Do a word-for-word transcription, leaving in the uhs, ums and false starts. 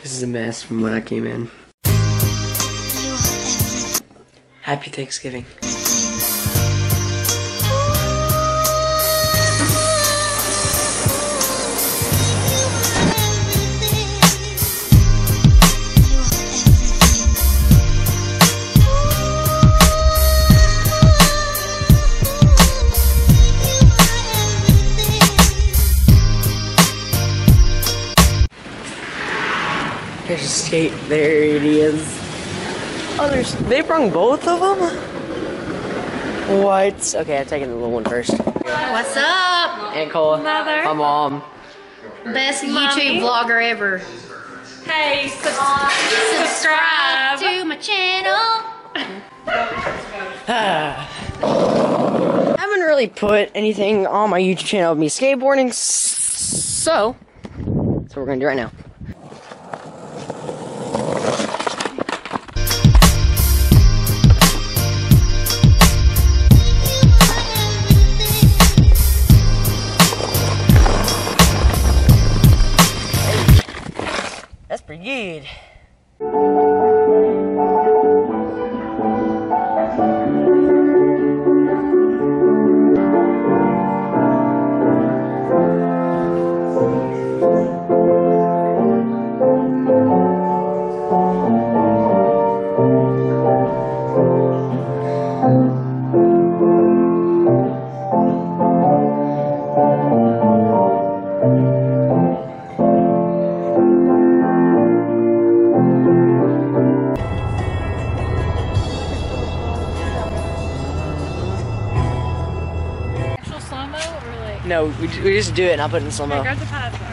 This is a mess from when I came in. Happy Thanksgiving. There's a skate. There it is. Oh, there's. They brung both of them? What? Okay, I'm taking the little one first. What's up? Aunt Cole. Mother. My mom. Best Mommy. YouTube vlogger ever. Hey, subscribe. Subscribe to my channel. I haven't really put anything on my YouTube channel of me skateboarding, so that's what we're gonna do right now. That's pretty good. No, we, we just do it and I'll put it in slow mo. Okay, grab the pad.